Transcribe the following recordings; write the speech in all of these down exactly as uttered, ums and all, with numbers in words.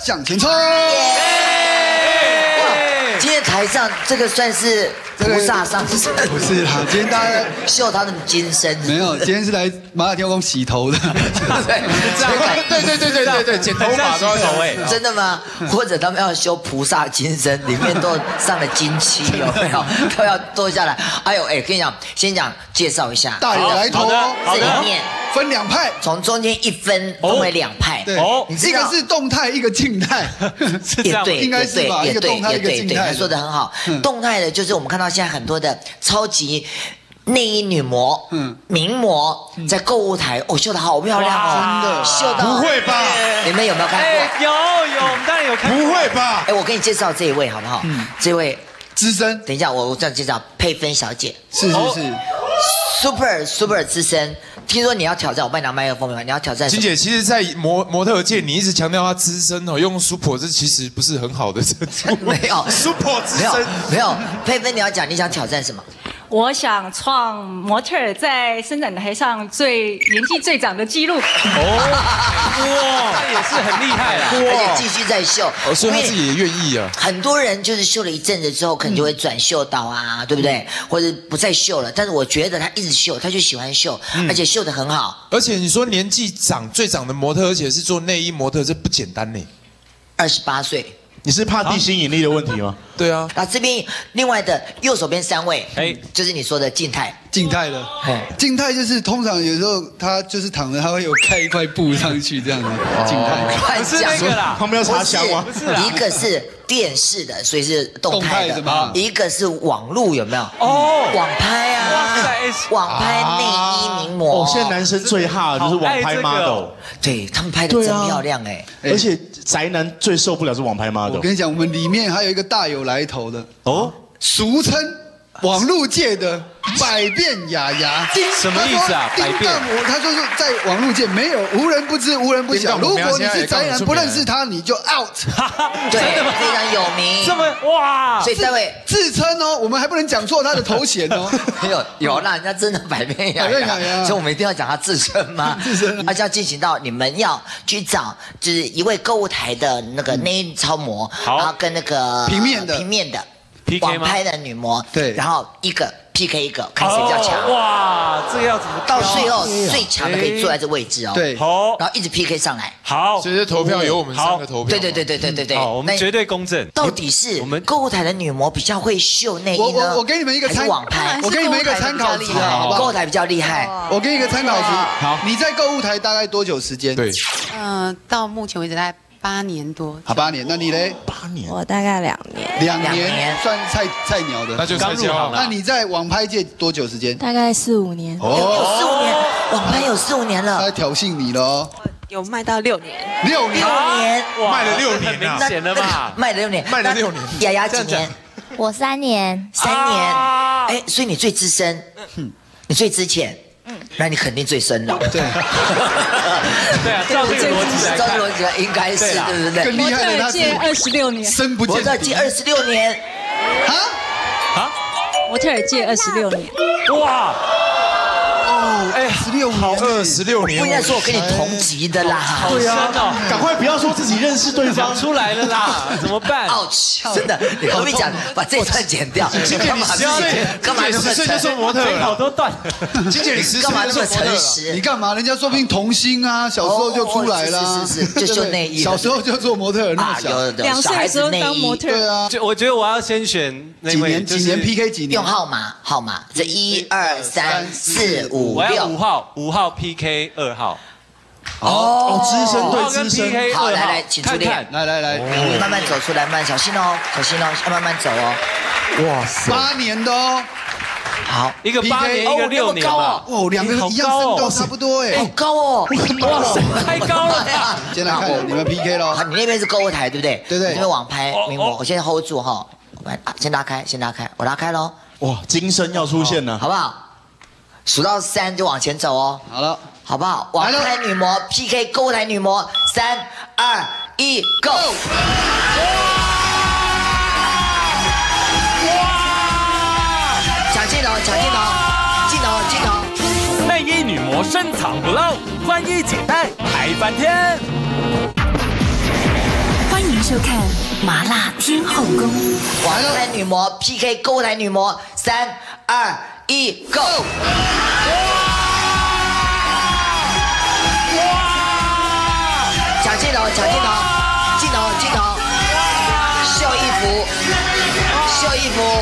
向前冲！ 今天台上这个算是菩萨上身， 不是啦，今天大家秀他的金身。 没有，今天是来马尔天宫洗头的。 对， 对对对对对对，剪头发都要洗头哎， 真的吗？或者他们要修菩萨金身，里面都上了金漆，有没有？都要剁下来。哎呦，哎，跟你讲，先讲介绍一下， 大有来头哦。 这里面分两派， 从中间一分分为两派。 对，哦，一个是动态，一个静态。 也对， 应该是吧？一个动态，一个静态。 说的很好。动态的就是我们看到现在很多的超级内衣女模、嗯，名模在购物台，哦，秀的好漂亮哦， 真的， 秀的不会吧？ 你们有没有看过？ 有有，我们当然有看过。 不会吧？ 哎，我给你介绍这一位好不好？嗯，这位资深。 等一下，我我这样介绍佩芬小姐。 是是是 ，super super 资深。听说你要挑战，我帮你拿麦克风，你要挑战。 金姐，其实，在模模特界，你一直强调她资深哦，用 super 这其实不是很好的称呼。 没有 super 资深， 没有。佩芬，你要讲，你想挑战什么？ 我想创模特在伸展台上最年纪最长的记录。 哦，哇，那也是很厉害啦， 而且继续在秀。 哦，所以他自己也愿意啊。 很多人就是秀了一阵子之后，可能就会转秀到啊，对不对？或者不再秀了。但是我觉得他一直秀，他就喜欢秀，而且秀得很好。 而且你说年纪长最长的模特，而且是做内衣模特，这不简单呢。 二十八岁。 你是怕地心引力的问题吗？ 对啊。 那这边另外的右手边三位，哎，就是你说的静态， 静态的，静态就是通常有时候他就是躺着，他会有盖一块布上去这样子，静态。 不是那个啦， 他们要插香吗？ 不是，一个是电视的，所以是动态的嘛，一个是网路有没有？哦，网拍啊，网拍内衣名模。 哦，现在男生最哈就是网拍 model， 对他们拍的真漂亮哎， 而且宅男最受不了是网拍 model。 我跟你讲，我们里面还有一个大有来头的哦，俗称网路界的百变雅雅。 什么意思啊？百变？ 他说是在网路界没有无人不知，无人不晓。如果你是宅男不认识他，你就 out。 对，非常有名。 这么哇！ 所以这位自称哦，我们还不能讲错他的头衔哦。 没有有啦，人家真的百变雅雅，所以我们一定要讲他自称吗？ 自称。 而且要进行到你们要去找，就是一位购物台的那个内衣超模，然后跟那个平面的平面的。 P K 网拍的女模， 对， 然后一个 P K 一个，看谁比较强。 哇，这个要怎么到最后最强的可以坐在这位置哦。 对， 好， 然后一直 P K 上来。 好， 所以这投票由我们三个投票。 对对对对对对对， 好，我们绝对公正。 到底是我们购物台的女模比较会秀内衣呢？ 我我给你们一个参网拍， 我给你们一个参考值啊，好不好？ 购物台比较厉害。 我给你一个参考值。好，你在购物台大概多久时间？ 对， 嗯，到目前为止大概八年多。 好，八年。那你嘞？ 八年。 我大概两年。 两年算菜菜鸟的， 那就刚入行了。 那你在网拍界多久时间？ 大概四五年。 哦，有四五年，网拍有四五年了。 他在挑衅你了哦。 有卖到六年。 六年。 六年， 卖了六年， 明显了吧？ 卖了六年， 卖了六年。 雅雅几年？ 我三年。 三年。哎，所以你最资深，你最之前。嗯，那你肯定最深了。 对， 对啊，照这个逻辑来看， 照这个逻辑来应该是对不对？ 更厉害的他是二十六年， 深不见底。 模特界二十六年， 啊啊，模特儿界二十六年， 哇！ 哦，哎，十六好，二十六年。 不应该说我跟你同级的啦。 对啊，赶快不要说自己认识对方出来了啦，怎么办？ ouch， 真的，你何必讲把这一段剪掉？干嘛自己干嘛那么十岁就做模特了？ 好多段。 金姐，你十岁干嘛那么诚实？ 你干嘛？人家说不定童星啊，小时候就出来了。 是是是，就秀内衣。 小时候就做模特，那么小。 两岁的时候当模特。 对啊。 就我觉得我要先选几年几年 P K 几年？ 用号码号码，这一二三四五我要六。 五号，五号 P K 二号。 哦，资深对资深。 好，来来，请出列， 来来来， 慢慢走出来，慢小心哦，小心哦，要慢慢走哦。 哇塞，八年的哦。 好， 一个八年，一个六年嘛。 哦，两个一样身高差不多哎， 好高哦， 哇塞，太高了呀！ 先来看你们 P K 咯。 好，你那边是购物台对不对？ 对对。 这边网拍名模，我先 hold 住哈，我们先拉开，先拉开，我拉开喽。 哇，金声要出现了， 好不好？数到三就往前走哦。 好了， 好不好？网拍女模 P K 购物台女模，三二一 ，Go！ 抢镜头，抢镜头，镜头，镜头！ 内衣女模深藏不露，宽衣解带嗨翻天。 欢收看《麻辣天后宫》。 王台女模 P K 购物台女模，三二一 ，Go！ 抢镜头，抢镜头，镜头，镜头，秀衣服，秀衣服，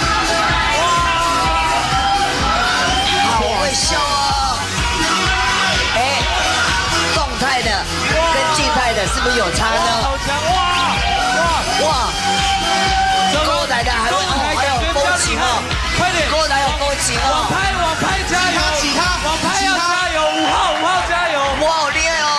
好会秀哦！哎，动态的跟静态的是不是有差呢？ 好强！哇哇哇！购物台的还会哦，还有风情哦， 快点！ 购物台有风情哦！ 网拍，网拍加油！ 挤他， 网拍要加油！五号，五号加油！ 哇，好厉害哦！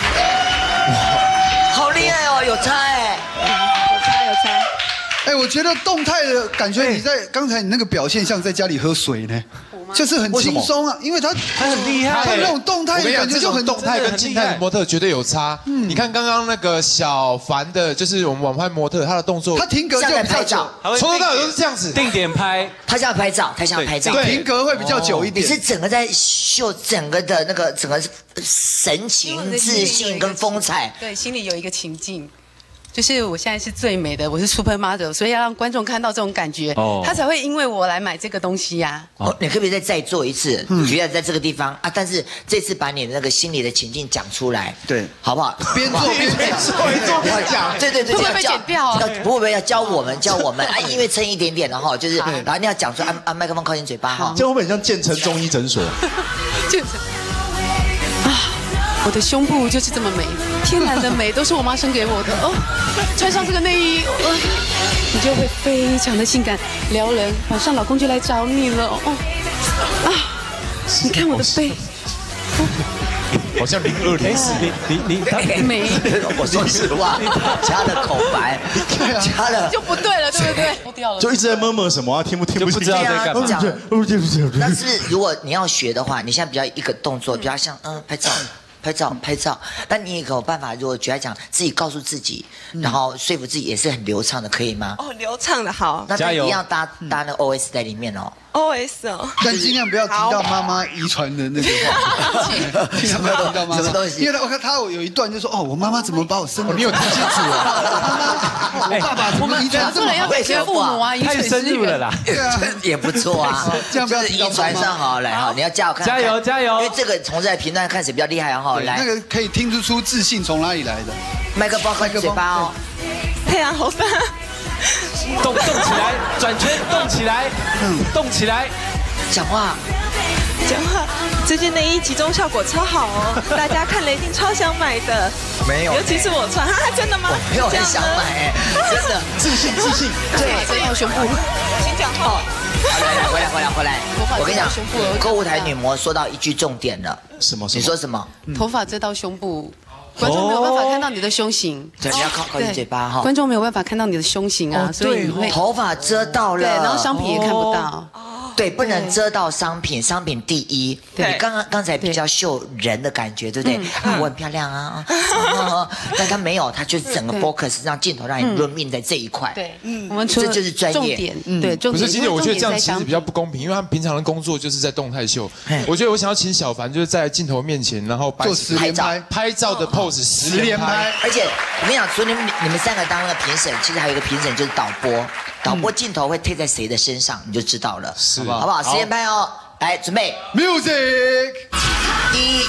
好厉害哦，有差哎， 有差有差。 哎，我觉得动态的感觉，你在刚才你那个表现像在家里喝水呢，就是很轻松啊，因为他他很厉害， 他那种动态的感觉就很动态跟静态的模特绝对有差。嗯，你看刚刚那个小凡的，就是我们网拍模特，他的动作， 他停格就比较久， 从头到尾都是这样子， 定点拍， 他想拍照，他想拍照， 停格会比较久一点。 你是整个在秀整个的那个整个神情、自信跟风采， 对，心里有一个情境。就是我现在是最美的，我是 supermodel， 所以要让观众看到这种感觉，哦、他才会因为我来买这个东西呀、啊。 哦，你可不可以再再做一次？嗯，不要在这个地方啊，但是这次把你的那个心里的情境讲出来， 对， 好不好？ 边做边讲， 做一做边讲， 对对对， 会不会被剪掉啊？ 不会不会要教我们教我们啊，因为撑一点点的哈，就是然后你要讲出按按麦克风靠近嘴巴哈， 这会不会很像建成中医诊所？ 建成啊。我的胸部就是这么美，天然的美都是我妈生给我的哦。穿上这个内衣，哦、你就会非常的性感撩人，晚上老公就来找你了哦。啊，你看我的背， 好像零二零四， 你你你他美。 我说实话，加了口白，加了就不对了，对不对？脱掉了， 就一直在摸摸什么啊，听不听不不知道在干嘛。 但是如果你要学的话，你现在比较一个动作比较像嗯拍照。拍照拍照，但你也有办法。如果觉得讲自己告诉自己，然后说服自己也是很流畅的，可以吗？ 哦，流畅的好。 那他一样搭搭那个 O S 在里面哦。 O S 哦， 但尽量不要提到妈妈遗传的那个话，尽量不要提到妈妈。 什么东西？ 因为我看他有一段就说哦，我妈妈怎么把我生的？ 你有听清楚啊？我爸爸怎么遗传这么好？ 会学父母啊， 太深入了啦。 对啊，也不错啊。 这样不要遗传上好来哈，你要加油看。 加油加油！ 因为这个从在评断看谁比较厉害哈。来， 那个可以听得出自信从哪里来的。 麦克风靠近嘴巴哦。 太阳好大。 动动起来，转圈动起来，嗯，动起来。 讲话， 讲话，这件内衣集中效果超好哦，大家看了一定超想买的。 没有， 尤其是我穿，哈，真的吗？ 我没有很想买哎，真的， 自信自信， 对，真有胸部。 请讲话。 来来，回来回来回来，我跟你讲，购物台女模说到一句重点了， 什么？ 你说什么？ 头发遮到胸部。观众没有办法看到你的胸型， 对，你要靠靠近嘴巴哈。 观众没有办法看到你的胸型啊，所以你会头发遮到了， 对，然后商品也看不到。 对，不能遮到商品，商品第一。对，你刚刚刚才比较秀人的感觉，对不对？啊，我很漂亮啊，但他没有，他就是整个 focus 让镜头让你论命在这一块。 对，嗯，我们这就是专业。 对，重点。 不是，其实我觉得这样其实比较不公平，因为他们平常的工作就是在动态秀。我觉得我想要请小凡就是在镜头面前，然后做实连拍， 拍照的 pose 实连拍。 而且我跟你讲，除了你们你们三个当那个评审，其实还有一个评审就是导播，导播镜头会贴在谁的身上，你就知道了。是。好不好？实验拍哦，来准备 ，music， 一、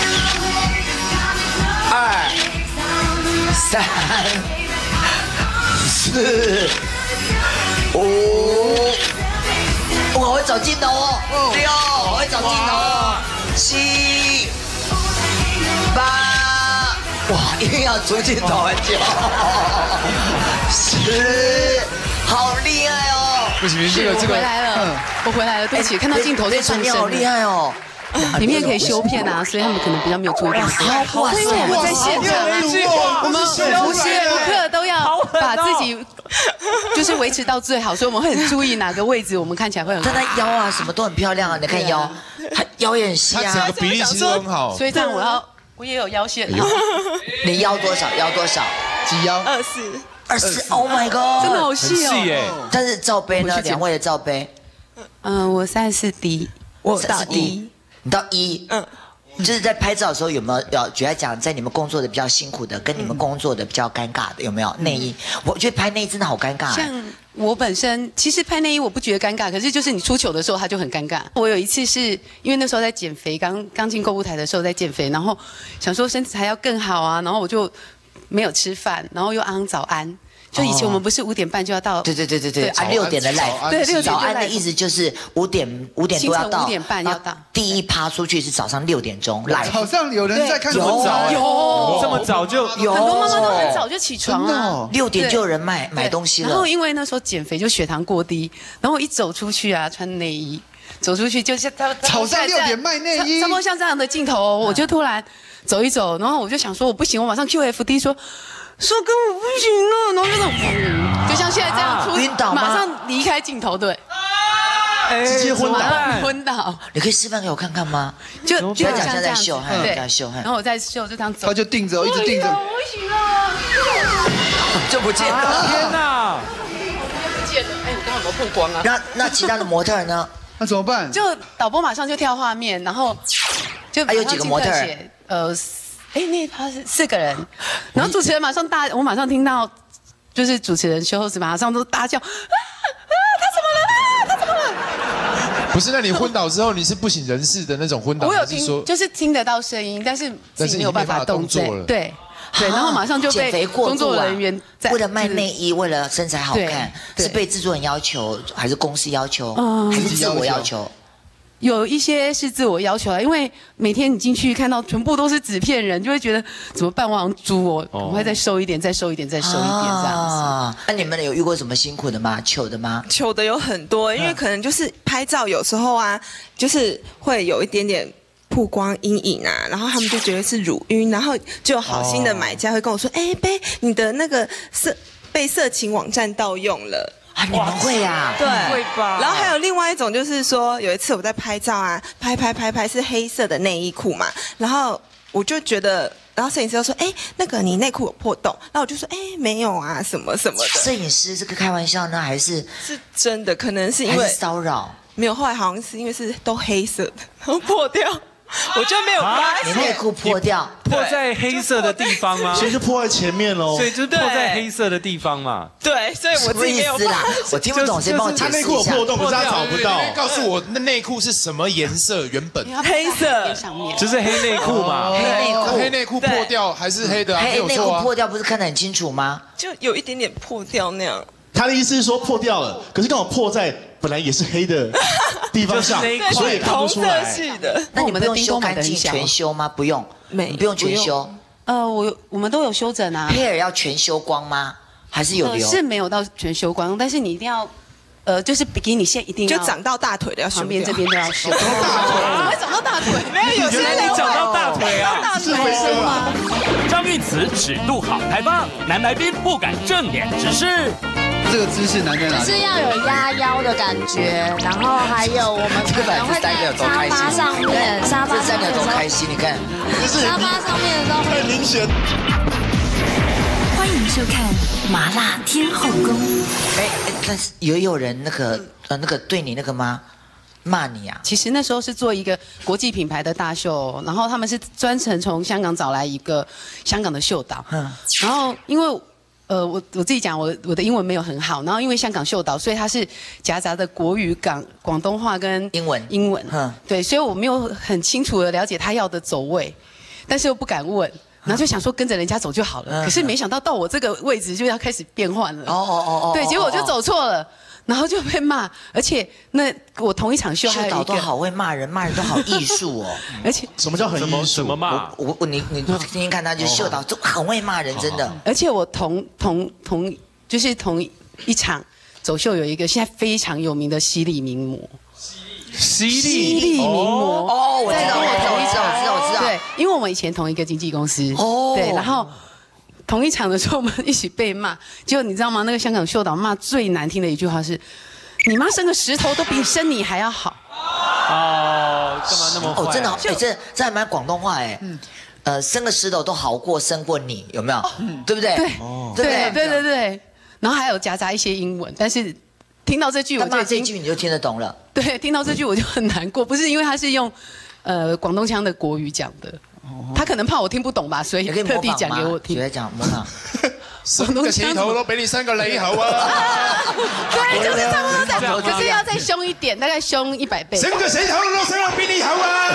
二、三、四、五，我会找镜头哦，六，我会找镜头哦，七、八，哇，一定要出镜头很久，十，好厉害哦。 不行，这个这个， 我回来了，我回来了，对不起，看到镜头就上你好厉害哦！ 里面可以修片啊，所以他们可能比较没有注意到。 哇塞， 因为我在现场，我们无时无刻都要把自己就是维持到最好，所以我们会很注意哪个位置我们看起来会很好。 但他腰啊什么都很漂亮啊，你看腰，他腰也很细啊， 他整个比例其实很好。 所以这样我要，我也有腰线。 你腰多少？腰多少？ 几腰？ 二四。 二四 ，Oh my God， 真的好细哦。 细耶。 但是罩杯呢？两位的罩杯。 嗯，我三十四 D， 我三十 D，你到一，嗯， 就是在拍照的时候有没有要举来讲，在你们工作的比较辛苦的，跟你们工作的比较尴尬的有没有内衣？我觉得拍内衣真的好尴尬。 像我本身其实拍内衣我不觉得尴尬，可是就是你出糗的时候它就很尴尬。我有一次是因为那时候在减肥，刚刚进购物台的时候在减肥，然后想说身材要更好啊，然后我就没有吃饭，然后又昂早安。就以前我们不是五点半就要到， 对对对对对，啊六点的来， 对六点早安的意思就是五点五点多要到， 五点半要到， 第一趴出去是早上六点钟来。 早上有人在看有有这么早就有， 很多妈妈都很早就起床啊， 六点就有人卖买东西了。 然后因为那时候减肥就血糖过低，然后我一走出去啊，穿内衣走出去就是他早上六点卖内衣， 差不多像这样的镜头，我就突然走一走，然后我就想说我不行，我马上 Q F D 说。说跟我不行了，然后就那种，就像现在这样出， 晕倒吗？ 马上离开镜头，对， 直接昏倒， 昏倒。 你可以示范给我看看吗？ 就就像像这样秀， 对， 在秀， 然后我在秀，就这样走， 他就定着，一直定着， 不行了， 就不见了， 天哪， 不见了，哎，我刚刚有没有曝光啊？ 那那其他的模特呢？ 那怎么办？ 就导播马上就跳画面，然后就还有几个模特？ 呃。哎，那他是四个人，然后主持人马上大，我马上听到，就是主持人修后子马上都大叫，啊啊，他怎么了？啊，他怎么了？ 不是，那你昏倒之后，你是不省人事的那种昏倒， 我有听说就是听得到声音，但是自己没有办法动作了，对。对，然后马上就被工作人员在为了卖内衣，为了身材好看，是被制作人要求，还是公司要求，还是自我要求？ 有一些是自我要求的，因为每天你进去看到全部都是纸片人，就会觉得怎么办？我好像猪哦，我会再瘦一点，再瘦一点，再瘦一点这样子。 那你们有遇过什么辛苦的吗？糗的吗？ 糗的有很多，因为可能就是拍照有时候啊，就是会有一点点曝光阴影啊，然后他们就觉得是乳晕，然后就有好心的买家会跟我说：“哎，贝，你的那个色被色情网站盗用了。” 啊，你们会啊？ 对， 会吧。 然后还有另外一种，就是说有一次我在拍照啊，拍拍拍拍是黑色的内衣裤嘛，然后我就觉得，然后摄影师就说：“哎，那个你内裤有破洞。”然后我就说：“哎，没有啊，什么什么的。” 摄影师这个开玩笑呢，还是是真的？可能是因为骚扰？ 没有，后来好像是因为是都黑色的，然后破掉。我就没有发现， 你内裤破掉， 破在黑色的地方吗？ 所以就破在前面喽。 所以就是破在黑色的地方嘛。 对，所以我自己没有啦，我听不懂，谁帮我解释一下？ 他内裤有破洞，可是他找不到。 告诉我，那内裤是什么颜色？原本黑色， 就是黑内裤嘛。 黑内裤， 黑内裤破掉还是黑的啊？ 黑内裤破掉不是看得很清楚吗？ 就有一点点破掉那样。 他的意思是说破掉了，可是刚好破在本来也是黑的地方上，所以也看不出来。 那你们不用修干净全修吗？不用， 没不用全修。 呃，我我们都有修整啊。 hair 要全修光吗？还是有留？ 是没有到全修光，但是你一定要，呃，就是比基尼线一定要就长到大腿的要修， 旁边这边都要修。 大腿怎么会长到大腿？ 没有，有些人你长到大腿啊， 大腿吗？ 张韵慈尺度好开放，男来宾不敢正脸直视。 这个姿势难在哪里？ 是要有压腰的感觉，然后还有我们可能会在沙发上面，沙发这三个多开心，你看， 沙发上面的时候太明显。 欢迎收看《麻辣天后宫》。 哎哎，但是也有人那个呃那个对你那个吗？骂你啊？ 其实那时候是做一个国际品牌的大秀，然后他们是专程从香港找来一个香港的秀导，嗯，然后因为。呃，我我自己讲，我我的英文没有很好，然后因为香港秀导，所以它是夹杂的国语、港广东话跟英文， 英文，嗯，对，所以我没有很清楚的了解他要的走位，但是又不敢问，然后就想说跟着人家走就好了，嗯、可是没想到到我这个位置就要开始变换了，哦哦哦哦，对，结果我就走错了。然后就被骂，而且那我同一场秀还有一个秀导都好会骂人，骂人都好艺术哦。 而且什么叫很艺术？ 怎么骂？ 我我你你听听看，他就秀导都很会骂人，真的。 而且我同同同就是同一场走秀有一个现在非常有名的犀利名模。 犀利犀利名模哦，我知道，我知道，我知道，我知道，我知道。 对，因为我们以前同一个经纪公司。哦。对，然后。同一场的时候，我们一起被骂。结果你知道吗？那个香港秀导骂最难听的一句话是：“你妈生个石头都比生你还要好。” 哦，干嘛那么坏？ 哦，真的，哎，这这还蛮广东话哎。嗯。呃，生个石头都好过生过你，有没有？嗯，对不对？ 对，哦，对对对对对。然后还有夹杂一些英文，但是听到这句，我就这句你就听得懂了。 对，听到这句我就很难过，不是因为他是用。 呃广东腔的国语讲的。他可能怕我听不懂吧，所以特地讲给我听。 学讲模仿。 三個起頭都俾你三個理口啊！ 对，就是差不多这样，可是要再凶一點，大概凶一百倍。 三個起頭都三個俾你口啊！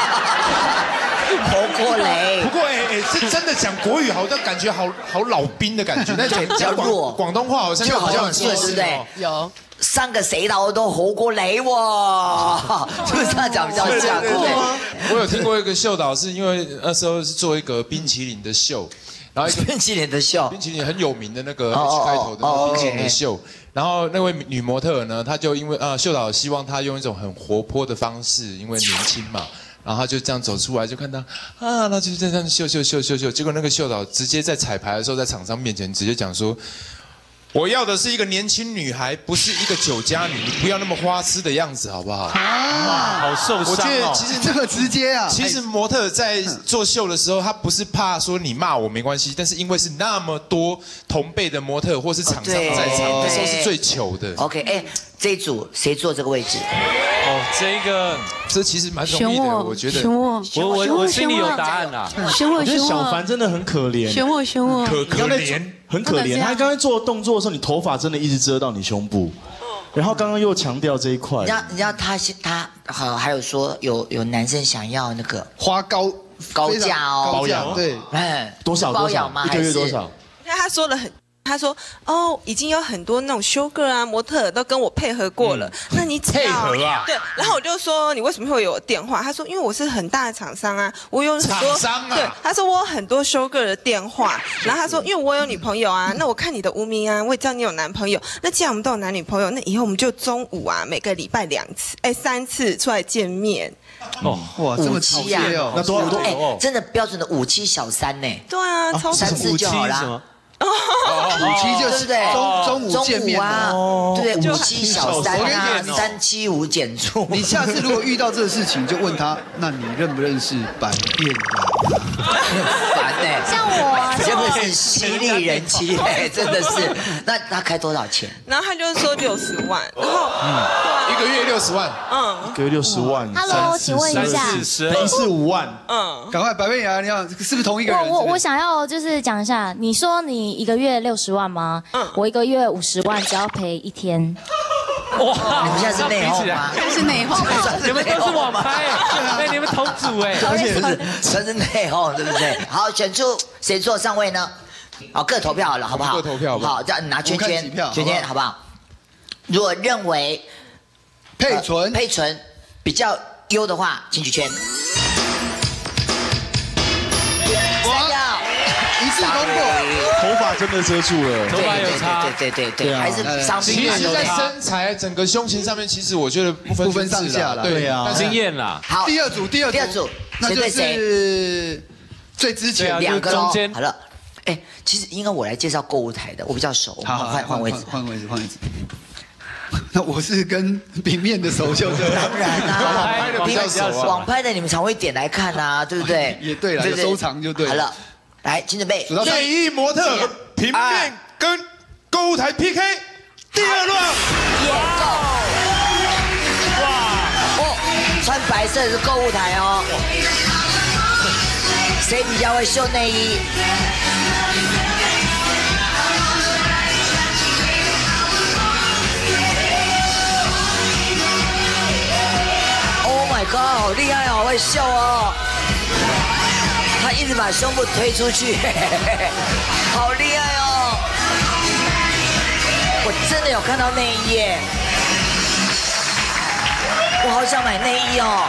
活過雷。 不過誒誒，是真的講國語，好像感覺好好老兵的感覺，但講講廣廣東話好像又好像很對不對？ 有。 三個死頭都活過雷喎，是不是這樣講比較像？對不對？ 我有聽過一個秀導，是因為那時候是做一個冰淇淋的秀。然後一個冰淇淋的秀， 冰淇淋很有名的那個 H 開頭的冰淇淋的秀，然後那位女模特呢，她就因為呃秀導希望她用一種很活潑的方式，因為年輕嘛，然後她就這樣走出來，就看到啊，她就這樣秀秀秀秀秀，結果那個秀導直接在彩排的時候，在廠商面前直接講說。我要的是一個年輕女孩，不是一個酒家女，你不要那麼花痴的樣子，好不好？ 啊，好受傷哦！ 我覺得其實這麼直接啊！ 其實模特在做秀的時候，他不是怕說你罵我沒關係，但是因為是那麼多同輩的模特或是廠商在場，那時候是最糗的。 OK， 哎，這一組誰坐這個位置？ 哦，這個這其實蠻容易的，我覺得。 選我， 我我我心裡有答案啦。 選我，選我。 小凡真的很可憐。 選我，選我。 可可憐。 很可憐，他剛才做動作的時候，你頭髮真的一直遮到你胸部，然後剛剛又強調這一塊。 你知道，你知道他他好，還有說有有男生想要那個花高高價哦， 保養對， 哎，多少多少？一個月多少？ 因為他說了很。他說：“哦，已經有很多那種修哥啊、模特都跟我配合過了。嗯、那你配合啊？ 對。然後我就說：你為什麼會有我電話？他說：因為我是很大的廠商啊，我有很多。 廠商啊。 對，他說我有很多修哥的電話。然後他說：因為我有女朋友啊，那我看你的無名啊，我也知道你有男朋友。那既然我們都有男女朋友，那以後我們就中午啊，每個禮拜兩次，哎，三次出來見面。 哦，哇，這麼七啊， 那多少多？ 哎，真的標準的五七小三呢？ 對啊，超三次就好啦。” 五七就是中中午見面啊，對，五七小三啊，三七五減除。 你下次如果遇到這個事情，就問他，那你認不認識百變人？ 煩哎， 像我啊， 真的是犀利人妻哎，真的是。那他開多少錢？ 然後他就說六十萬，然後嗯，一個月六十萬， 嗯， 一個月六十萬。 Hello，請問一下， 一次五萬， 嗯， 趕快百變人，你好，是不是同一個人？ 我我我想要就是講一下，你說你一個月六十萬嗎？嗯，我一個月五十萬，只要陪一天。 哇，你們現在是內訌嗎？ 這是內訌， 你們都是網拍，哎，你們同組哎， 而且是這是內訌，對不對？好，選出誰坐上位呢？好，各投票好了，好不好？ 各投票， 好，這樣拿圈圈，圈圈，好不好？如果認為佩純佩純比較優的話，請舉圈。三票， 一次通過。 頭髮真的遮住了， 頭髮有差， 對對對對，還是傷其實在身材、整個胸型上面，其實我覺得不分不分上下了， 對呀， 經驗啦。 好， 第二組，第二組， 第二組， 那就是最之前兩個中間。 好了，哎，其實應該我來介紹購物台的，我比較熟。 好， 換換位置， 換位置，換位置。那我是跟平面的熟秀，對， 當然啦， 比較熟啊。 網拍的你們常會點來看啊，對不對？ 也對了，有收藏就對。 好了，來，請準備。 內衣模特平面跟購物台 P K 第二輪。 哇！哦，穿白色是購物台哦。誰比較會秀內衣？Oh my god， 好厲害，好會秀哦！他一直把胸部推出去，好厲害哦！我真的有看到內衣耶，我好想買內衣哦。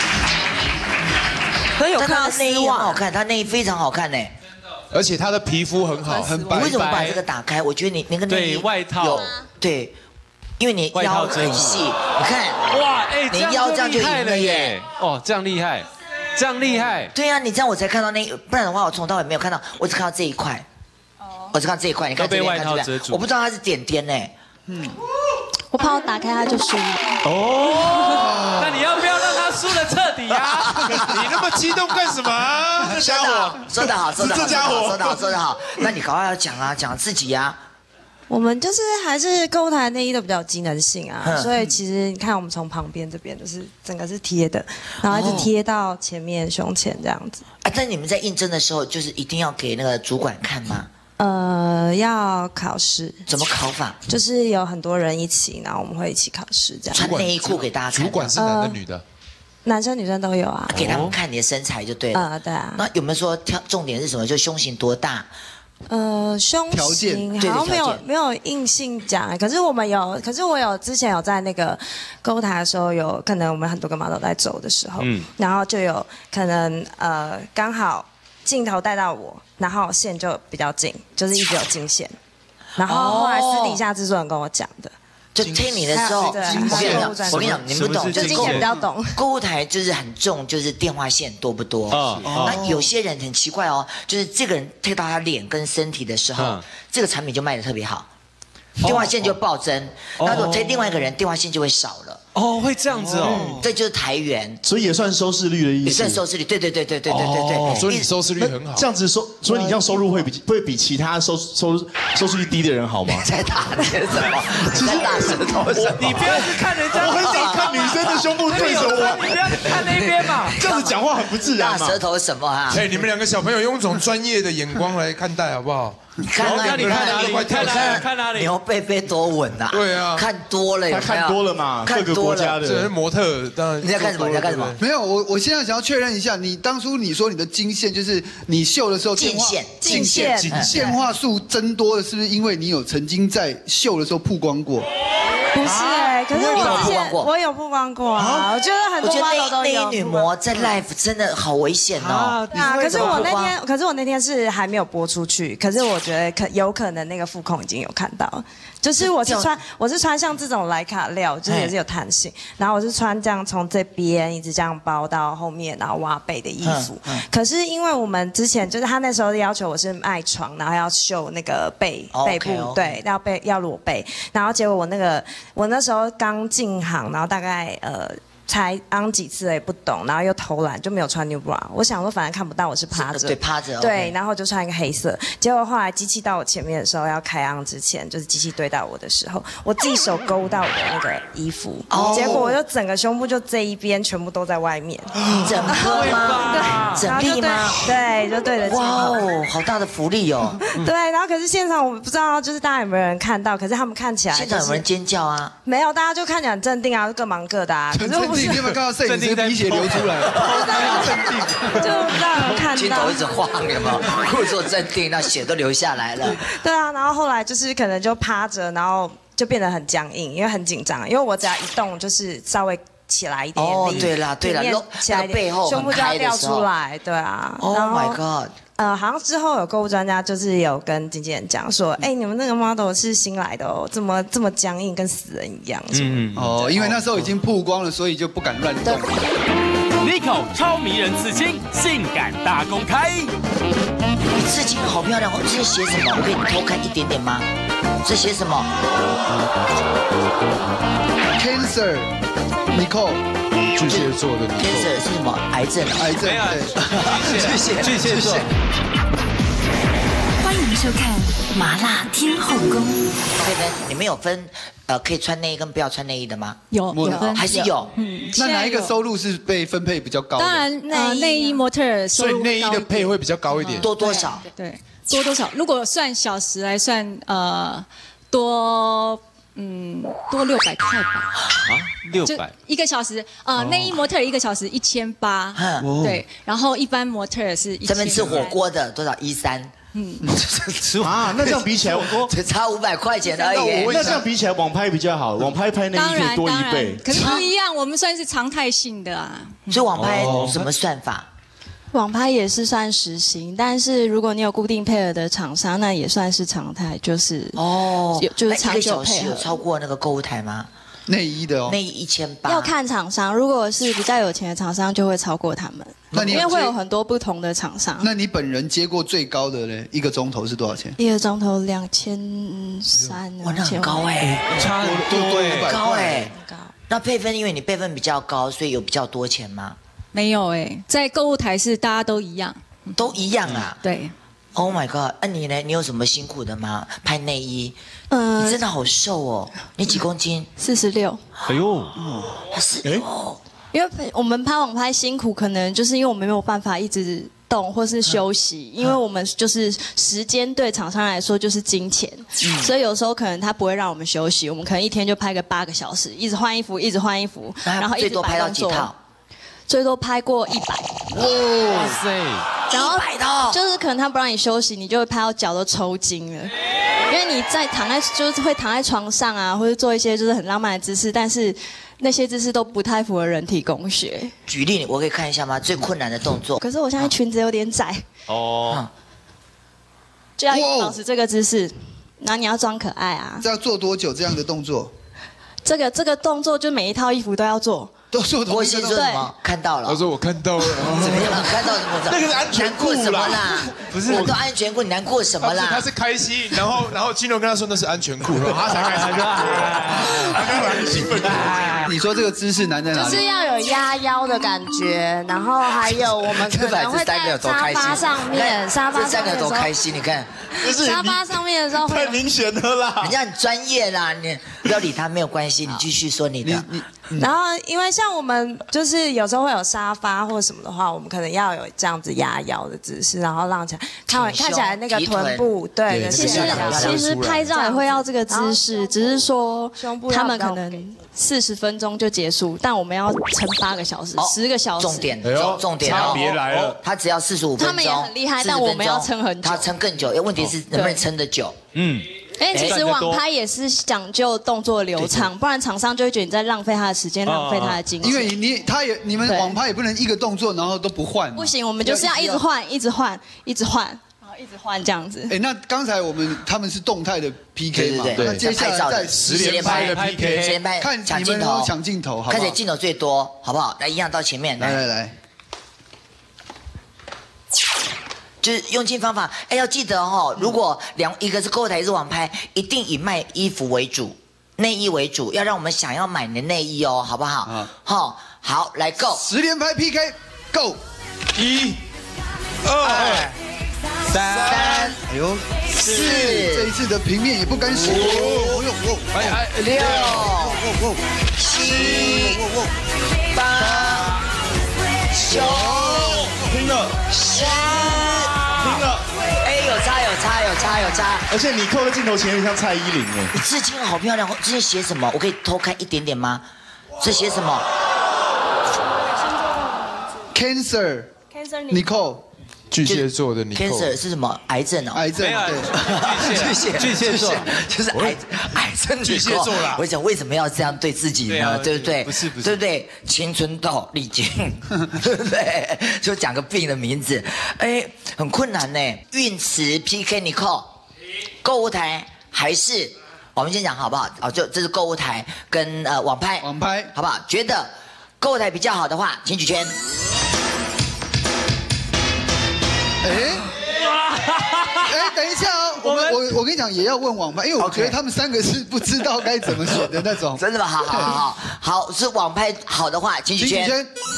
可有看到內衣很好看，他內衣非常好看呢。 而且他的皮膚很好，很白。 你為什麼把這個打開？我覺得你那個內衣對外套， 對，因為你腰很細，你看， 哇，哎， 你腰這樣就贏了耶！ 哦，這樣厲害，這樣厲害。 對呀，你這樣我才看到那，不然的話我從頭到尾沒有看到，我只看到這一塊。我只看這一塊，你看這邊， 被外套遮住。 我不知道它是點點呢。 嗯，我怕我打開它就輸了。 哦，那你要不要讓他輸得徹底啊？ 你那麼激動幹什麼？這家伙說得好，說得好， 這家伙說得好，說得好。那你趕快要講啊，講自己啊。 我们就是还是购物台内衣都比较有机能性啊， 嗯所以其实你看我们从旁边这边就是整个是贴的，然后一直贴到前面胸前这样子。 啊，但你们在应征的时候，就是一定要给那个主管看吗？ 呃，要考试。 怎么考法？ 就是有很多人一起，然后我们会一起考试这样。 穿内衣裤给大家看。 主管是男的女的？ 男生女生都有啊。 给他们看你的身材就对了。 啊，对啊。 那有没有说挑重点是什么？就胸型多大？ 呃，胸型好像没有没有硬性讲，可是我们有，可是我有之前有在那个购物台的时候，有可能我们很多个 model 在走的时候，嗯，然后就有可能呃刚好镜头带到我，然后线就比较近，就是一直有近线，然后后来私底下制作人跟我讲的。 就听你的时候，我跟你讲，我跟你讲，你们不懂， 就金线比较懂。 购物台就是很重，就是电话线多不多？啊，那有些人很奇怪哦，就是这个人推到他脸跟身体的时候，这个产品就卖得特别好，电话线就暴增。那如果推另外一个人，电话线就会少了。 哦，会这样子哦， 这就是台元， 所以也算收视率的意思。 也算收视率，对对对对对对对对。 所以你收视率很好。 这样子收，所以你这样收入会比会比其他收收收视率低的人好吗？ 在打些什么？在打舌头什么？ 你不要去看人家， 我很想看女生的胸部对着我。 你不要去看那边嘛， 这样子讲话很不自然嘛。 打舌头什么啊？ 哎，你们两个小朋友用一种专业的眼光来看待好不好？ 你看啊， 你看哪里？看哪里？看哪里？ 牛贝贝多稳呐！ 对啊， 看多了， 他看多了嘛，各个国家的。 这是模特，当然。 你在干什么？你在干什么？ 没有，我我现在想要确认一下，你当初你说你的经线就是你秀的时候， 镜线， 镜线，电话数增多了，是不是因为你有曾经在秀的时候曝光过？ 不是哎，可是我之前我有曝光过啊，我觉得很多 model 都有。 内衣女模在 live 真的好危险哦。 对啊，可是我那天，可是我那天是还没有播出去，可是我觉得可有可能那个副控已经有看到，就是我是穿我是穿像这种莱卡料，就是也是有弹性，然后我是穿这样从这边一直这样包到后面，然后挖背的衣服。可是因为我们之前就是他那时候要求我是卖床，然后要秀那个背背部，对，要背要裸背，然后结果我那个。我那时候刚进行，然后大概呃才昂几次也不懂，然后又偷懒就没有穿 new bra。我想说反正看不到我是趴着， 对趴着， 对，然后就穿一个黑色。结果后来机器到我前面的时候要开昂之前，就是机器对到我的时候，我自己手勾到我的那个衣服，结果我就整个胸部就这一边全部都在外面。 整个吗？ 对， 整粒吗？ 对，就对着。 哇哦，好大的福利哦。 对，然后可是现场我不知道就是大家有没有人看到，可是他们看起来现场有人尖叫啊？ 没有，大家就看起来很镇定啊，各忙各的啊。可是我你有没有看到摄影师鼻血流出来？镇定， 就让人看到。 镜头一直晃，有没有？故作镇定，那血都流下来了。 对啊，然后后来就是可能就趴着，然后就变得很僵硬，因为很紧张，因为我只要一动就是稍微起来一点点。 哦，对啦对啦， 起来背后胸部就要掉出来，对啊。 Oh my god。 呃，好像之后有购物专家就是有跟经纪人讲说，哎，你们那个 model 是新来的哦，这么这么僵硬，跟死人一样。嗯哦，因为那时候已经曝光了，所以就不敢乱动。 Nico 超迷人刺青，性感大公开。 你刺青好漂亮哦，这是写什么？我可以偷看一点点吗？这写什么 ？Cancer Nicole。 巨蟹座的 Cancer 是什么？癌症？ 癌症，对， 巨蟹，巨蟹座。 欢迎收看《麻辣天后宫》。 佩芬，你们有分呃可以穿内衣跟不要穿内衣的吗？ 有，有还是有？ 嗯， 那哪一个收入是被分配比较高的？ 当然，呃，内衣模特收入所以内衣的配会比较高一点。 多多少？ 对，多多少？如果算小时来算，呃，多。嗯，多六百块吧。 啊，六百一个小时，呃，内衣模特一个小时一千八，对，然后一般模特是一千。 这边吃火锅的多少？一三。嗯， 啊，那这样比起来， 只差五百块钱而已。 那这样比起来，网拍比较好，网拍拍内衣可以多一倍。 可是不一样，我们算是常态性的啊。 所以网拍什么算法？ 网拍也是算时薪，但是如果你有固定配合的厂商，那也算是常态，就是哦， 就是长久配合。 有超过那个购物台吗？ 内衣的哦， 内衣一千八。 要看厂商，如果是比较有钱的厂商，就会超过他们。 那你因为会有很多不同的厂商。 那你本人接过最高的呢？一个钟头是多少钱？ 一个钟头两千三， 哇，那很高哎， 差很多哎， 高哎，高。那配分，因为你辈分比较高，所以有比较多钱吗？ 没有哎，在购物台是大家都一样， 都一样啊。 对， Oh my god！ 那、啊、你呢？你有什么辛苦的吗？拍内衣，嗯、呃，你真的好瘦哦，你几公斤？ 四十六。 哎呦， 是哦。 因为我们拍网拍辛苦，可能就是因为我们没有办法一直动或是休息，因为我们就是时间对厂商来说就是金钱，嗯、所以有时候可能他不会让我们休息，我们可能一天就拍个八个小时，一直换衣服，一直换衣服，然后一直摆动作。最多拍过一百，哇塞！然后就是可能他不让你休息，你就会拍到脚都抽筋了，因为你在躺在就是会躺在床上啊，或者做一些就是很浪漫的姿势，但是那些姿势都不太符合人体工学。 举例，我可以看一下吗？最困难的动作。 可是我现在裙子有点窄哦，就要保持这个姿势，然后你要装可爱啊。 这要做多久这样的动作？ 这个这个动作就每一套衣服都要做。 都做同一个动作。 看到了。 我说我看到了。 怎么样？看到什么？ 那个是安全裤什么啦？不是，都安全裤，你难过什么啦？ 他是开心，然后然后金牛跟他说那是安全裤，他才开心。他刚才很兴奋。 你说这个姿势难在哪里？ 就是要有压腰的感觉，然后还有我们可能会在沙发上面，沙发上面的时候多开心，你看， 沙发上面的时候太明显了啦。 人家很专业啦，你不要理他，没有关系，你继续说你的。 然后，因为像我们就是有时候会有沙发或什么的话，我们可能要有这样子压腰的姿势，然后让起来看看起来那个臀部，对， 其实其实拍照也会要这个姿势，只是说他们可能四十分钟就结束，但我们要撑八个小时、十个小时。 重点，重重点哦， 别来了， 他只要四十五分钟， 他们也很厉害，但我们要撑很久， 他撑更久，问题是能不能撑得久？嗯。 因为其实网拍也是讲究动作流畅，不然厂商就会觉得你在浪费他的时间，浪费他的精力。 因为你他也你们网拍也不能一个动作然后都不换。 不行，我们就是要一直换，一直换，一直换，然后一直换这样子。 哎，那刚才我们他们是动态的 P K 嘛？ 对那接下来再十连拍的 P K， 十连拍看抢镜头， 抢镜头，好不好？ 看谁镜头最多，好不好？来，一样到前面， 来来来。 就是用尽方法，哎，要记得哦，如果两一个是购物台，一个是网拍，一定以卖衣服为主，内衣为主，要让我们想要买你的内衣哦，好不好？嗯，好，好，来 go， 十连拍 P K，go， 一、二、 三，哎呦，四，这一次的平面也不甘示弱，哦呦， 哎哎，六，七，八，九。 拼了！ 十， 拼了！ 哎，有差有差有差有差！ 而且你扣在镜头前面像蔡依林哎。 你这镜好漂亮，这些写什么？我可以偷看一点点吗？这写什么 ？Cancer，Cancer，Nicole， 巨蟹座的 Nicole。 Cancer 是什么？癌症哦。 癌症， 对，巨蟹， 巨蟹座就是癌癌症。 巨蟹座啦。 我想为什么要这样对自己呢？对不对？ 不是不是， 对不对？青春痘、丽晶，对不对？就讲个病的名字，哎，很困难呢。运词 P K Nicole， 购物台还是我们先讲好不好？哦，就这是购物台跟呃网拍， 网拍好不好？觉得购物台比较好的话，请举圈。 哎，哎，等一下哦，我们我我跟你讲，也要问网拍，因为我觉得他们三个是不知道该怎么选的那种。 真的吗？好好好好，好是网拍好的话，请举圈。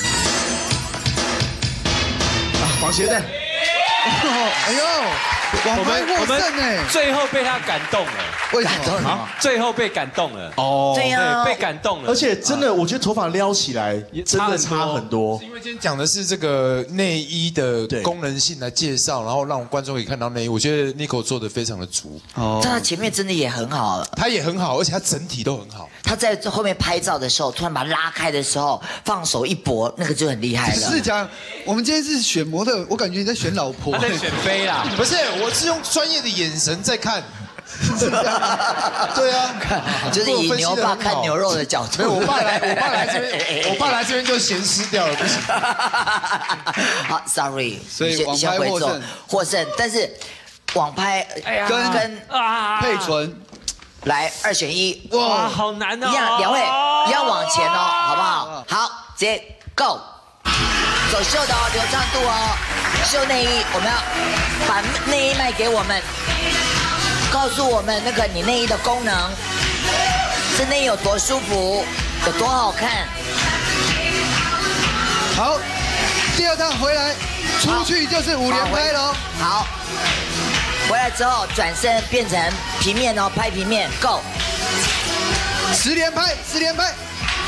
啊，绑鞋带。 哎呦，网拍获胜哎！ 最后被他感动了。 为什么？ 最后被感动了。 哦， 对呀， 被感动了。 而且真的，我觉得头发撩起来真的差很多。 因为今天讲的是这个内衣的功能性来介绍，然后让观众可以看到内衣。我觉得 Nicole 做的非常的足。 哦，他前面真的也很好， 他也很好，而且他整体都很好。 他在后面拍照的时候，突然把它拉开的时候，放手一搏，那个就很厉害了。 是讲，我们今天是选模特，我感觉你在选老婆。 他在选妃啦， 不是，我是用专业的眼神在看。 是这样，对啊， 就是以牛爸看牛肉的角度。 没有，我爸来，我爸来这边，我爸来这边就咸湿掉了，不行。 好 ，sorry， 所以网拍获胜， 获胜。但是网拍跟跟佩纯来二选一， 哇，好难哦！ 一样，两位一样往前哦，好不好？好，直接 go， 走秀的哦，流畅度哦，秀内衣，我们要把内衣卖给我们。告诉我们那个你内衣的功能，这内衣有多舒服，有多好看。 好， 第二趟回来，出去就是五连拍喽。 好，回来之后转身变成平面哦，拍平面 ，Go。 十连拍，十连拍。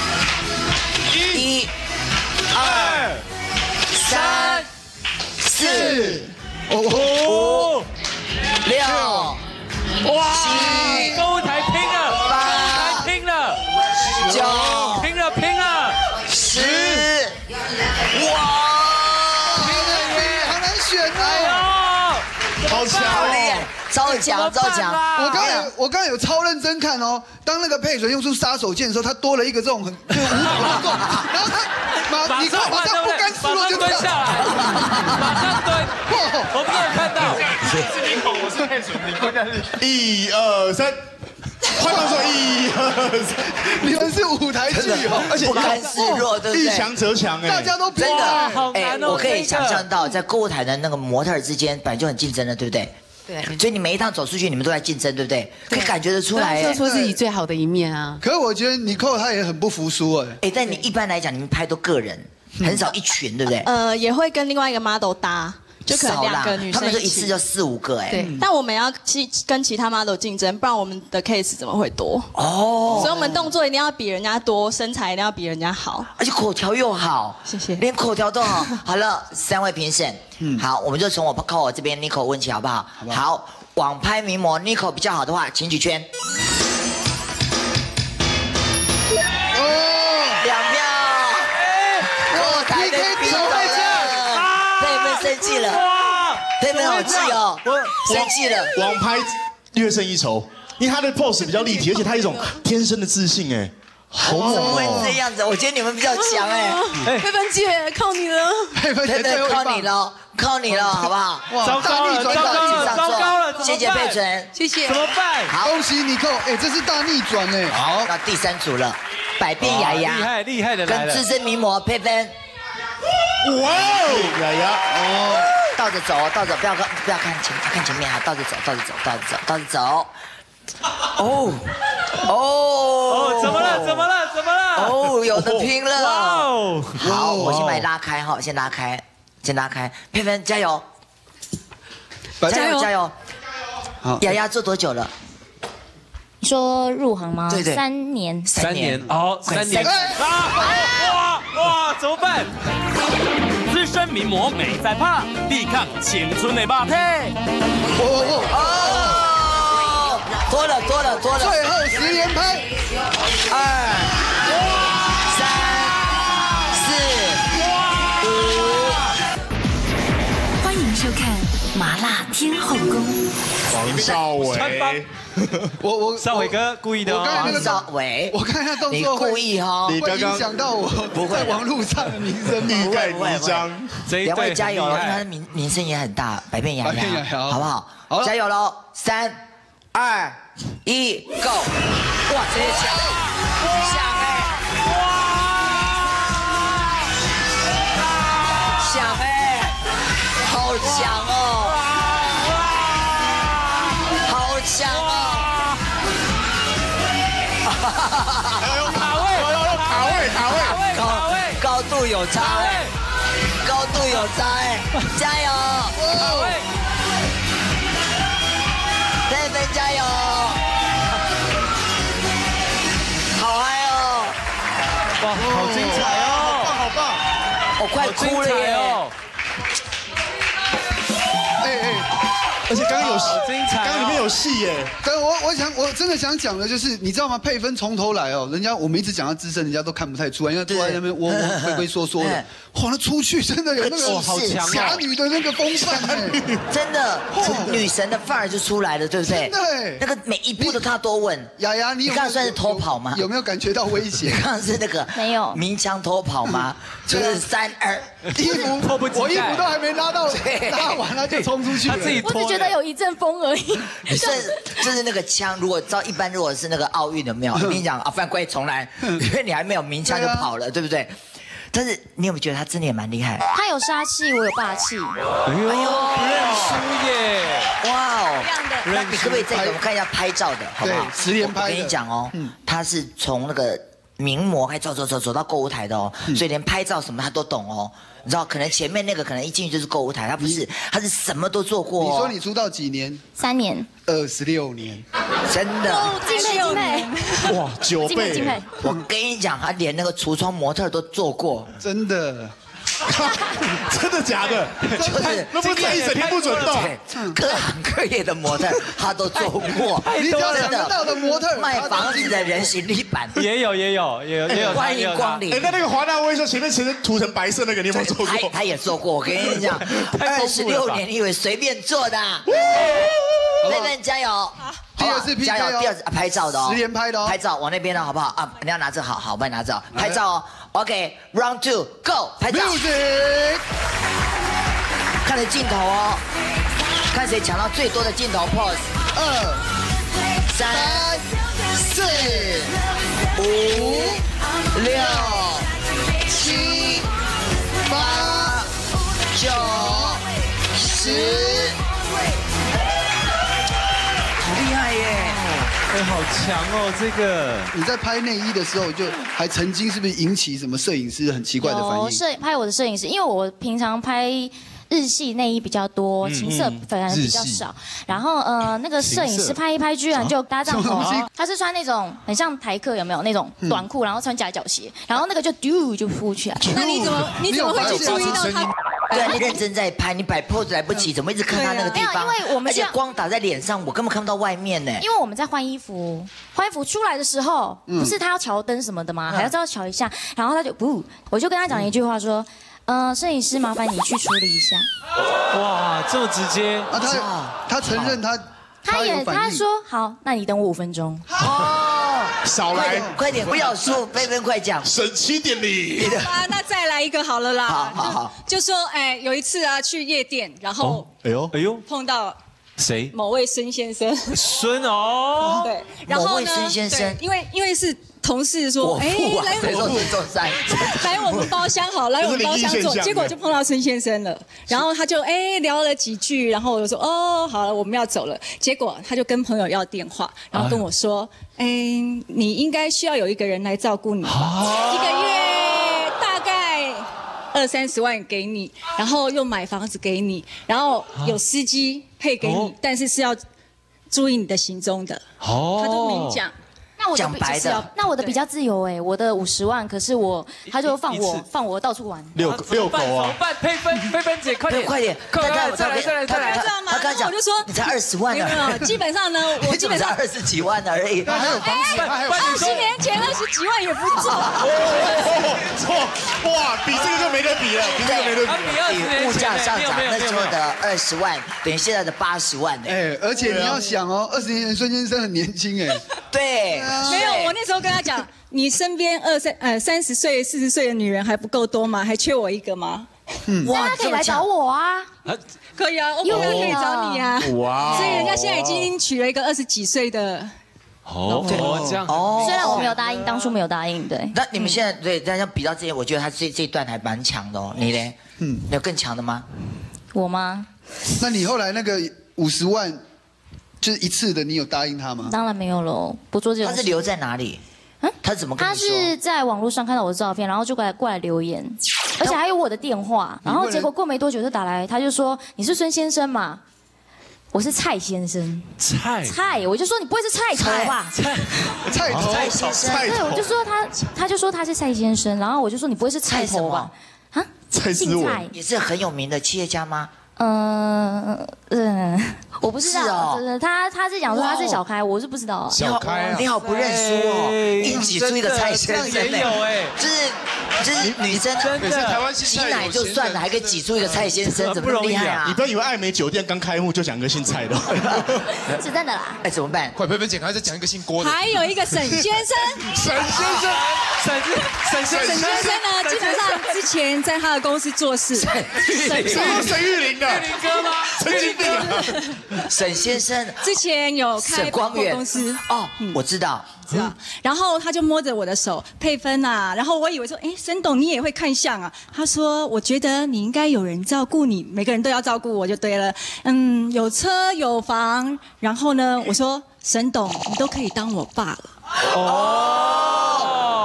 一、二、三、四、五、六、七， 购物台拼了， 八， 拼了， 九， 拼了，拼了， 十，哇！ 拼了耶，好难选哎哦。 好强哦！招奖，招奖！ 我刚才我刚才有超认真看哦，当那个佩纯用出杀手锏的时候，他多了一个这种很就是无脑的动，然后他马你看马上不甘示弱就蹲下来，马上蹲，我没有看到， 是你口，我是佩纯，你蹲下去。一二三，快放说一二三， 你们是舞台剧哦， 而且不甘示弱，对不对？ 一强则强哎， 大家都真的好难哦。 我可以想象到，在购物台的那个模特之间本来就很竞争的，对不对？ 对， 所以你每一趟走出去，你们都在竞争，对不对？可以感觉得出来， 做出自己最好的一面啊。 可是我觉得尼寇他也很不服输哎。 哎，但你一般来讲，你们拍都个人，很少一群，对不对？ 呃，也会跟另外一个 model 搭，就可能两个女生他们就一次就四五个哎。 对，但我们要去跟其他 model 竞争，不然我们的 case 怎么会多？ 哦， 所以我们动作一定要比人家多，身材一定要比人家好， 而且口条又好， 谢谢， 连口条都好。好了，三位评审，嗯，好，我们就从我靠我这边 Nico 问起好不好？好。网拍名模 Nico 比较好的话，请举圈。哦，两票。后台被逼走了，佩芬生气了，佩芬好气哦，生气了。 网拍略胜一筹，因为他的 pose 比较立体，而且他有一种天生的自信哎。好猛哦！ 怎么会这样子？我觉得你们比较强哎。 佩芬姐，靠你了！ 佩芬姐， 靠你了，靠你了，好不好？ 糟糕了，糟糕了，糟糕了！ 谢谢佩纯， 谢谢。 怎么办？ 好，恭喜尼寇，哎，这是大逆转哎。 好，到第三组了，百变雅雅， 厉害厉害的来了， 跟资深名模佩芬。 哇哦，雅雅哦，倒着走，倒着，不要看，不要看前，看前面哈，倒着走，倒着走，倒着走，倒着走。哦哦哦，怎么了？怎么了？怎么了？ 哦，有的拼了！ 哇哦！ 好，我先把你拉开哈，先拉开，先拉开。佩芬加油！加油加油！好，雅雅做多久了？ 你说入行吗？ 对对， 三年。 三年哦，三年啊！哇哇，怎么办？ 资深名模美在怕，抵抗青春的霸体。 哦哦！ 多了多了多了！ 最后十连拍， 二、三、四、 五。欢迎收看《麻辣天后宫》。 王少伟， 我我少伟哥故意的哦。 王少伟， 我看他动你作故意哈， 会影响到我在网络上的名声， 欲盖弥彰。 两位加油了，因为他的名名声也很大，百变雅雅，好不好？好，加油喽！三。二一 ，Go！ 哇，直接抢，抢哎！哇！抢哎！好强哦！好强哦！ 卡位，卡位，卡位， 卡位，高度有差哎，高度有差哎，加油！卡位。佩芬加油！好嗨哦！ 哇，好精彩哦！ 好棒！ 我快哭了耶！ 哎哎， 而且刚刚有精彩， 刚刚里面有戏耶。 但我我想我真的想讲的就是，你知道吗？佩芬从头来哦，人家我们一直讲到资深，人家都看不太出来，因为坐在那边窝窝龟龟缩缩的。哇，那出去真的有那个侠女的那个风范哎， 真的，女神的范儿就出来了，对不对？ 对， 那个每一步都她多稳。 雅雅，你刚刚算是偷跑吗？ 有没有感觉到威胁？ 刚刚是那个没有鸣枪偷跑吗？就是三二， 衣服迫不及待， 我衣服都还没拉到，拉完了就冲出去了。 他自己我只觉得有一阵风而已。 这就是那个枪，如果照一般，如果是那个奥运的没有，我跟你讲啊，犯规重来，因为你还没有鸣枪就跑了，对不对？但是你有没有觉得他真的也蛮厉害？ 他有杀气，我有霸气。 哎呦，不认输耶！ 哇哦，那你可不可以再给我们看一下拍照的，好不好？ 对，十连拍。 我跟你讲哦，他是从那个名模，还走走走走到购物台的哦，所以连拍照什么他都懂哦。你知道，可能前面那个可能一进去就是购物台，他不是，他是什么都做过。 你说你出道几年？ 三年， 二十六年， 真的。 敬佩敬佩。 哇，九倍！ 我跟你讲，他连那个橱窗模特都做过， 真的。 真的假的？ 就是那不是一整天不准动， 各行各业的模特他都做过。 你只要想得到的模特， 卖房子的人形立板也有也有也有也有。 欢迎光临。 哎，那那个华纳威秀前面其实涂成白色那个，你有没有做过？ 他他也做过，我跟你讲，二十六年，你以为随便做的？妹妹加油！ 第二次 P K 加油！第二次拍照的哦， 十连拍的哦， 拍照往那边的好不好啊？你要拿着好好，帮你拿着拍照哦。OK，round two go， 拍照。看着镜头哦，看谁抢到最多的镜头 pose。二、三、四、五、六、七、八、九、十。厉害耶！ 哎，好强哦，这个。 你在拍内衣的时候，就还曾经是不是引起什么摄影师很奇怪的反应？ 有摄拍我的摄影师，因为我平常拍日系内衣比较多，情色反而比较少。然后呃，那个摄影师拍一拍，居然就搭帐篷，他是穿那种很像台客有没有那种短裤，然后穿夹脚鞋，然后那个就丢就浮起来。 那你怎么你怎么会去注意到他？ 对，你认真在拍，你摆 pose 来不及，怎么一直看他那个地方？ 因为我们而且光打在脸上，我根本看不到外面呢。 因为我们在换衣服，换衣服出来的时候，不是他要调灯什么的吗？还要再调一下，然后他就不，我就跟他讲一句话说，呃，摄影师麻烦你去处理一下。 哇，这么直接啊！他他承认他。 他也他说好，那你等我五分钟。 哦， 少来， 快点，不要输，飞飞快讲， 省七点零。 啊，那再来一个好了啦。 好好好， 就说哎，有一次啊，去夜店，然后哎呦哎呦碰到谁？ 某位孙先生。 孙哦， 对，然后呢， 孙先生， 因为因为是同事说，哎，来我们来我们包厢好，来我们包厢坐，结果就碰到孙先生了，然后他就哎聊了几句，然后我就说哦好了，我们要走了，结果他就跟朋友要电话，然后跟我说，哎，你应该需要有一个人来照顾你吧，一个月大概二三十万给你，然后又买房子给你，然后有司机配给你，但是是要注意你的行踪的，他都没讲。 那我讲白的， 那我的比较自由哎，我的五十万，可是我他就放我放我到处玩， 遛遛狗啊！ 办配分，配分姐快点快点， 快来再来再来再来！ 知道吗？ 他刚讲， 我就说你才二十万呢，没有，基本上呢，我基本上二十几万而已， 还有房子，还有二十年前二十几万也不错。 错哇，比这个就没得比了，比这个没得比。 比物价上涨那时候的二十万等于现在的八十万呢。 哎，而且你要想哦，二十年前孙先生很年轻哎。 对， 没有，我那时候跟他讲，你身边二三呃三十岁、四十岁的女人还不够多吗？还缺我一个吗？ 嗯，哇，他可以来找我啊。 可以啊，我可以找你啊。 哇， 所以人家现在已经娶了一个二十几岁的。 哦，这样哦。虽然我没有答应，当初没有答应，对。 那你们现在对大家比到这些，我觉得他这这一段还蛮强的哦。你呢？嗯，有更强的吗？ 我吗？ 那你后来那个五十万，就是一次的，你有答应他吗？ 当然没有喽，不做这种。 他是留在哪里？嗯，他怎么跟你说？ 他是在网络上看到我的照片，然后就过来过来留言，而且还有我的电话。然后结果过没多久就打来，他就说你是孙先生嘛？我是蔡先生。 蔡蔡，我就说你不会是菜头吧？ 菜菜头蔡先生。 对，我就说他，他就说他是蔡先生，然后我就说你不会是菜头吧？啊， 姓蔡也是很有名的企业家吗？ 嗯嗯，我不知道， 是哦， 他他是讲说他是小开，我是不知道。 小开啊， 你好不认输哦，硬挤出一个蔡先生也有哎， 就是就是女生真的台湾挤奶就算了，还可以挤出一个蔡先生，怎么厉害啊？ 你不要以为爱美酒店刚开幕就讲个姓蔡的， 是真的啦。 哎，怎么办？ 快培培姐，还再讲一个姓郭的。 还有一个沈先生， 沈先生， 沈沈沈先生呢，基本上之前在他的公司做事。 沈沈玉琳的。 玉林哥吗？ 神经病！ 沈先生之前有开百货公司哦，我知道， 知道。然后他就摸着我的手，佩芬啊，然后我以为说，哎，沈董你也会看相啊？他说，我觉得你应该有人照顾你，每个人都要照顾我就对了。嗯，有车有房，然后呢，我说沈董你都可以当我爸了。哦。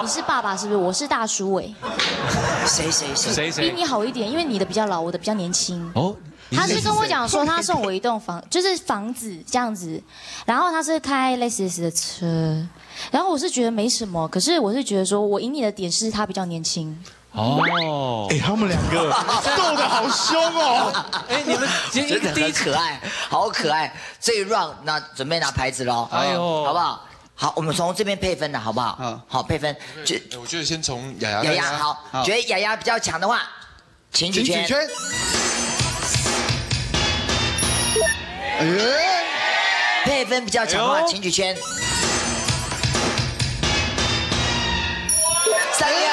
你是爸爸是不是？我是大叔哎。 谁谁谁谁谁？ 比你好一点，因为你的比较老，我的比较年轻。 哦。 他是跟我讲说，他送我一栋房，就是房子这样子，然后他是开 Lexus 的车，然后我是觉得没什么，可是我是觉得说我赢你的点是他比较年轻。 哦，哎，他们两个斗得好凶哦！ 哎，你们真的很可爱，好可爱。这一 round 那准备拿牌子喽，哎呦，好不好？好，我们从这边配分的好不好？好，好配分。 就我觉得先从雅雅。 雅雅好，觉得雅雅比较强的话，请举拳。哎，配分比较强的话，请举圈。三秒。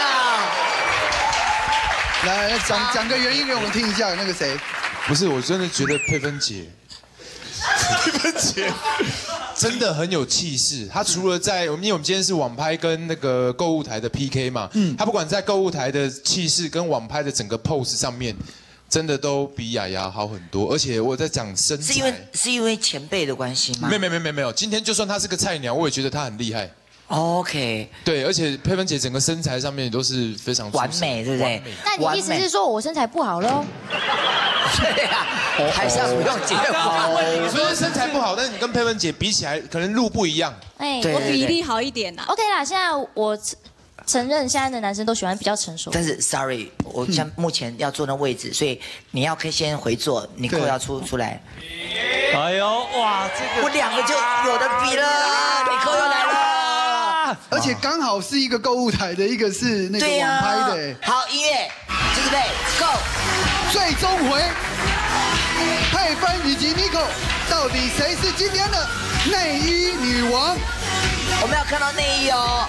来来讲讲个原因给我们听一下，那个谁？ 不是，我真的觉得佩芬姐，佩芬姐真的很有气势。她除了在我们因为我们今天是网拍跟那个购物台的 P K 嘛，嗯，她不管在购物台的气势跟网拍的整个 pose 上面。真的都比雅雅好很多，而且我在讲身材， 是因为是因为前辈的关系吗？ 没有没有没有没有，今天就算她是个菜鸟，我也觉得她很厉害。 OK， 对，而且佩芬姐整个身材上面也都是非常完美，对不对？ 那你意思是说我身材不好喽？ 对呀，还是要不用结婚。 虽然身材不好，但是你跟佩芬姐比起来，可能路不一样。 哎， 我比例好一点呐。 OK 啦，现在我。承认现在的男生都喜欢比较成熟， 但是 sorry， 我现目前要坐那位置，所以你要可以先回座，你扣要出出来。 哎呦，哇，这个我两个就有的比了，你扣又来了， 而且刚好是一个购物台的，一个是那个网拍的。 好，音乐，准备 ，Go， 最终回，佩芬以及 Nico， 到底谁是今天的内衣女王？ 我们要看到内衣哦。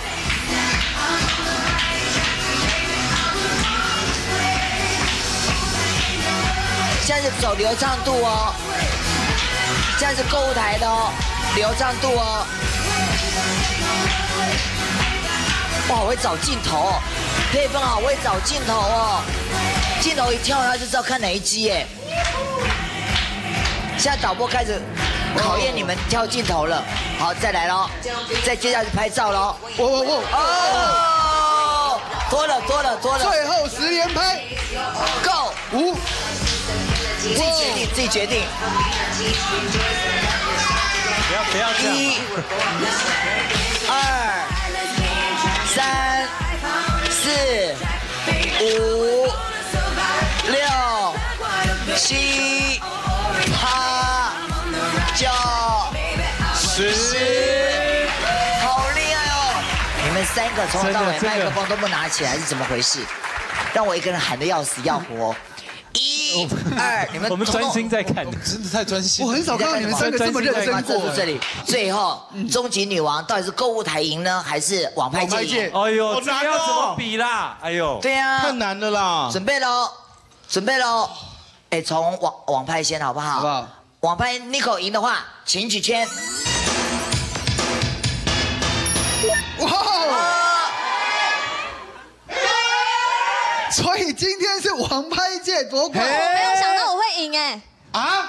现在是走流畅度哦，现在是购物台的哦，流畅度哦。哇，好会找镜头哦，佩芬好会找镜头哦，镜头一跳他就知道看哪一机耶。现在导播开始考验你们跳镜头了，好，再来喽，再接下来是拍照喽。 我我我哦，多了多了多了， 最后十连拍 ，Go 五。 自己决定，自己决定。 不要不要这样。 一、二、三、四、五、六、七、八、九、十，好厉害哦！你们三个从头到尾麦克风都不拿起来，是怎么回事？让我一个人喊得要死要活。一、二，你们我们专心在看， 真的太专心。 我很少看到你们三个这么认真过。 这里，最后终极女王到底是购物台赢呢，还是网拍界赢？ 哎呦，这要怎么比啦？哎呦， 对呀， 太难了啦！ 准备喽，准备喽！哎，从网网拍先好不好？ 好不好？ 网拍 Nico 赢的话，请举圈。 哇！所以今天是网拍界夺冠， 我没有想到我会赢哎！ 啊！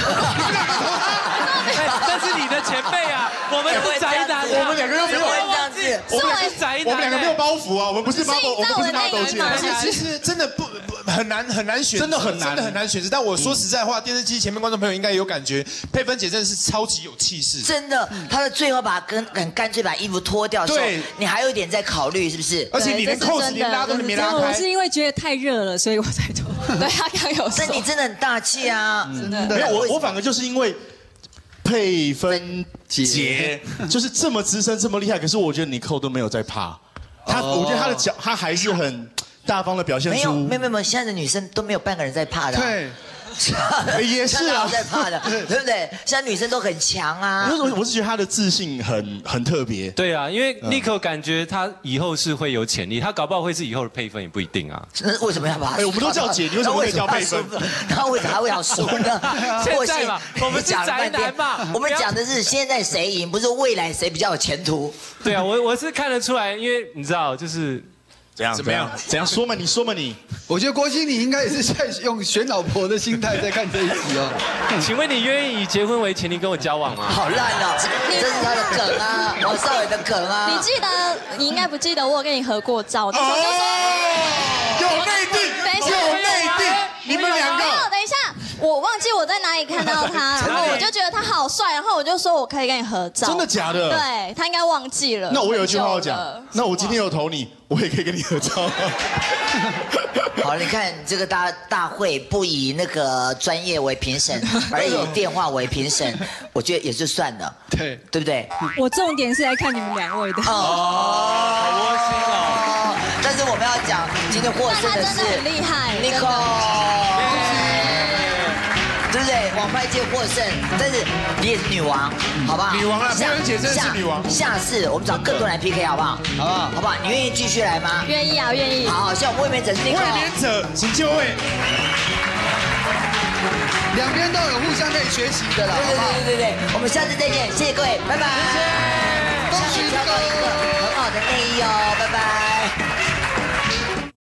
但是你的前辈啊，我们是宅男， 我们两个又没有这样子， 我们是宅男，我们两个没有包袱啊，我们不是 model， 我们不是 model 界。 其实真的不很难很难选， 真的很难， 真的很难选择。但我说实在话，电视机前面观众朋友应该有感觉，佩芬姐真的是超级有气势。 真的，她的最后把跟很干脆把衣服脱掉， 对， 你还有一点在考虑是不是？ 而且你连扣子连拉都没拉开。 我是因为觉得太热了，所以我才脱。对，他刚有说。 但你真的很大气啊！真的， 没有我我反而就是因为佩芬姐就是这么资深这么厉害，可是我觉得你扣都没有在怕，她我觉得她的脚她还是很大方的表现出。 没有没有没有，现在的女生都没有半个人在怕的。 对。 也是啊， 在怕的，对不对？现在女生都很强啊。 我我是觉得她的自信很很特别。 对啊，因为 Nico 感觉她以后是会有潜力，她搞不好会是以后的配分也不一定啊。 那为什么要把她？ 哎，我们都叫姐，你为什么会叫配分？ 他为啥会要输呢？ 现在嘛，我们是宅男嘛， 我们讲的是现在谁赢，不是未来谁比较有前途。 对啊，我我是看得出来，因为你知道，就是怎样？怎么样？怎样说嘛？你说嘛你？ 我觉得国兴你应该也是在用选老婆的心态在看这一集哦。 请问你愿意以结婚为前提跟我交往吗？ 好烂哦，这是他的梗啊，王少伟的梗啊。 你记得？你应该不记得我有跟你合过照，那时候就说有内定，有内定，你们两个。 没有，等一下。我忘记我在哪里看到他，然后我就觉得他好帅，然后我就说我可以跟你合照。 真的假的？ 对他应该忘记了。 那我有一句话要讲，那我今天有投你，我也可以跟你合照。 好，你看这个大大会不以那个专业为评审，而以电话为评审，我觉得也就算了， 对对不对？ 我重点是来看你们两位的。 哦，好窝心哦。但是我们要讲，今天获胜的是很厉害 Nicole。对不对？网拍界获胜，但是你也是女王，好不好？ 女王啊，佩恩姐真是女王。 下次我们找更多人来 P K 好不好？好不好？好不好？你愿意继续来吗？ 愿意啊，愿意。 好，像我们卫冕者是 Nicole。 卫冕者，请就位。 两边都有互相可以学习的啦。 对对对对对，我们下次再见，谢谢各位，拜拜。 恭喜 Nicole， 很好的内衣哦，拜拜。